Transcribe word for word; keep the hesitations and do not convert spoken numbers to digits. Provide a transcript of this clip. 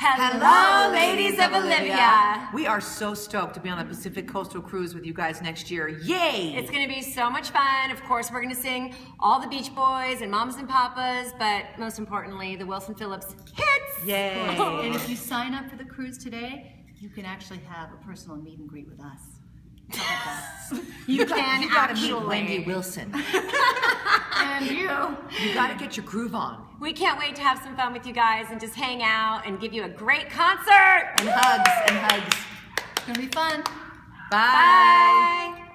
Hello, ladies of Olivia. We are so stoked to be on the Pacific Coastal Cruise with you guys next year. Yay! It's going to be so much fun. Of course, we're going to sing all the Beach Boys and Mamas and Papas, but most importantly, the Wilson Phillips hits. Yay! And if you sign up for the cruise today, you can actually have a personal meet and greet with us. How about that? You can you gotta actually. meet Wendy Wilson. And you. You gotta get your groove on. We can't wait to have some fun with you guys and just hang out and give you a great concert. And hugs, and hugs. It's going to be fun. Bye. Bye.